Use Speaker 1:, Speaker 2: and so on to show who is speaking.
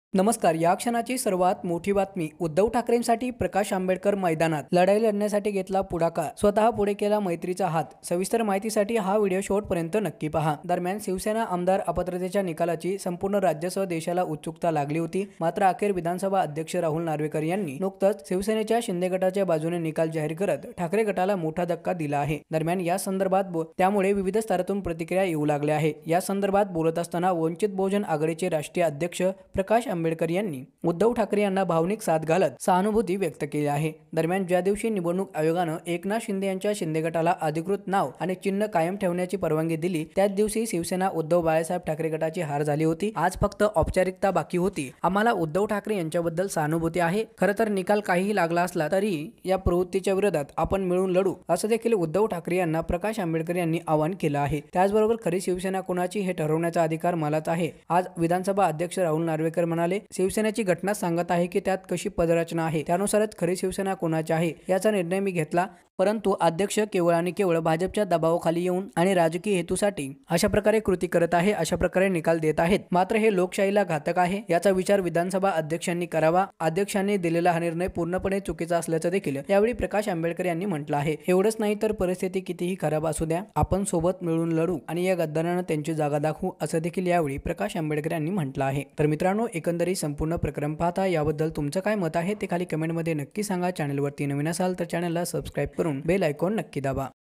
Speaker 1: नमस्कार. या क्षणाची सर्वात मोठी बातमी. उद्धव ठाकरेंसाठी प्रकाश आंबेडकर मैदानात लढाई लढण्यासाठी घेतला पुढाकार, स्वतः पुढे केला मैत्रीचा हात. सविस्तर माहितीसाठी हा व्हिडिओ शेवटपर्यंत नक्की पहा. दरम्यान शिवसेना आमदार अपात्रतेच्या निकालाची संपूर्ण राज्यासह देशाला उत्सुकता लागली होती. मात्र अखेर विधानसभा अध्यक्ष राहुल नार्वेकर यांनी नुकतंच शिवसेनेच्या शिंदे गटाच्या बाजूने निकाल जाहीर करत ठाकरे गटाला मोठा धक्का दिला आहे. दरम्यान या संदर्भात त्यामुळे विविध स्तरातून प्रतिक्रिया येऊ लागल्या आहे. या संदर्भात बोलत असताना वंचित बहुजन आघाडीचे राष्ट्रीय अध्यक्ष प्रकाश आंबेडकर यांनी उद्धव ठाकरे यांना भावनिक साथ घालत सहानुभूती व्यक्त केली आहे. दरम्यान ज्या दिवशी निवडणूक आयोगानं एकनाथ शिंदे यांच्या शिंदे गटाला अधिकृत नाव आणि चिन्ह कायम ठेवण्याची परवानगी दिली, त्याच दिवशी शिवसेना उद्धव बाळासाहेब ठाकरे गटाची हार झाली होती. आज फक्त औपचारिकता बाकी होती. आम्हाला उद्धव ठाकरे यांच्याबद्दल सहानुभूती आहे. खरं तर निकाल काहीही लागला असला तरी या प्रवृत्तीच्या विरोधात आपण मिळून लढू, असं देखील उद्धव ठाकरे यांना प्रकाश आंबेडकर यांनी आवाहन केलं आहे. त्याचबरोबर खरी शिवसेना कोणाची हे ठरवण्याचा अधिकार मलाच आहे. आज विधानसभा अध्यक्ष राहुल नार्वेकर म्हणाले, शिवसेनेची घटना सांगत आहे की त्यात कशी पदरचना आहे, त्यानुसारच खरी शिवसेना कोणाची आहे याचा निर्णय मी घेतला. परंतु अध्यक्ष केवळ आणि केवळ भाजपच्या दबावाखाली येऊन आणि राजकीय हेतूसाठी अशा प्रकारे कृती करत आहे, अशा प्रकारे निकाल देत आहेत. मात्र हे लोकशाहीला घातक आहे. याचा विचार विधानसभा अध्यक्षांनी करावा. अध्यक्षांनी दिलेला हा निर्णय पूर्णपणे चुकीचा असल्याचं देखील यावेळी प्रकाश आंबेडकर यांनी म्हटलं आहे. एवढंच नाही तर परिस्थिती कितीही खराब असू द्या, आपण सोबत मिळून लढू आणि या गद्दारांना त्यांची जागा दाखवू, असं देखील यावेळी प्रकाश आंबेडकर यांनी म्हटलं आहे. तर मित्रांनो, एकंदरीत संपूर्ण प्रकरण पाहता याबद्दल तुमचं काय मत आहे ते खाली कमेंटमध्ये नक्की सांगा. चॅनलवरती नवीन असाल तर चॅनलला सबस्क्राईब करून बेल आयकॉन नक्की दाबा.